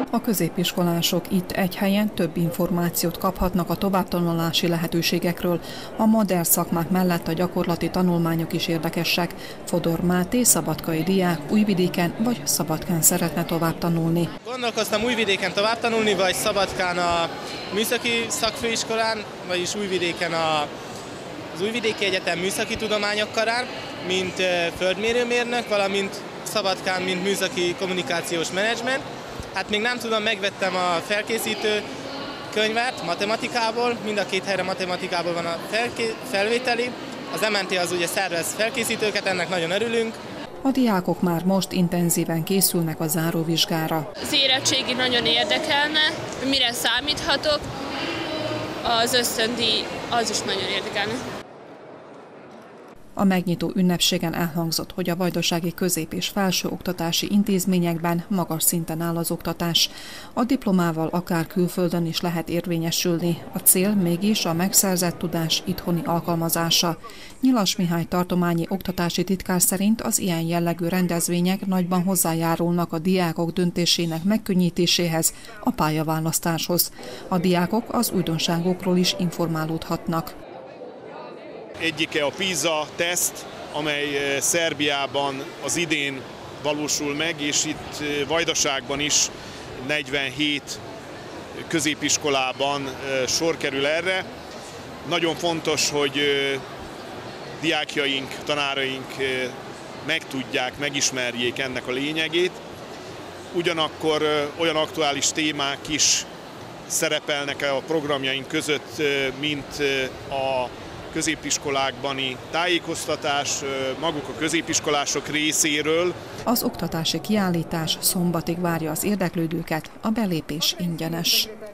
A középiskolások itt egy helyen több információt kaphatnak a továbbtanulási lehetőségekről. A modern szakmák mellett a gyakorlati tanulmányok is érdekesek. Fodor Máté, szabadkai diák, Újvidéken vagy Szabadkán szeretne tovább tanulni. Gondolkoztam Újvidéken tovább tanulni, vagy Szabadkán a műszaki szakfőiskolán, vagyis Újvidéken az Újvidéki Egyetem műszaki tudományok karán, mint földmérőmérnök, valamint Szabadkán, mint műszaki kommunikációs menedzsment. Hát még nem tudom, megvettem a felkészítő könyvet matematikából, mind a két helyre matematikából van a felvételi. Az MNT az ugye szervez felkészítőket, ennek nagyon örülünk. A diákok már most intenzíven készülnek a záróvizsgára. Az érettségi nagyon érdekelne, mire számíthatok, az ösztöndíj az is nagyon érdekelne. A megnyitó ünnepségen elhangzott, hogy a vajdasági közép- és felsőoktatási intézményekben magas szinten áll az oktatás. A diplomával akár külföldön is lehet érvényesülni. A cél mégis a megszerzett tudás itthoni alkalmazása. Nyilas Mihály tartományi oktatási titkár szerint az ilyen jellegű rendezvények nagyban hozzájárulnak a diákok döntésének megkönnyítéséhez, a pályaválasztáshoz. A diákok az újdonságokról is informálódhatnak. Egyike a PISA teszt, amely Szerbiában az idén valósul meg, és itt Vajdaságban is 47 középiskolában sor kerül erre. Nagyon fontos, hogy diákjaink, tanáraink megtudják, megismerjék ennek a lényegét. Ugyanakkor olyan aktuális témák is szerepelnek a programjaink között, mint a középiskolákbani tájékoztatás, maguk a középiskolások részéről. Az oktatási kiállítás szombatig várja az érdeklődőket, a belépés ingyenes.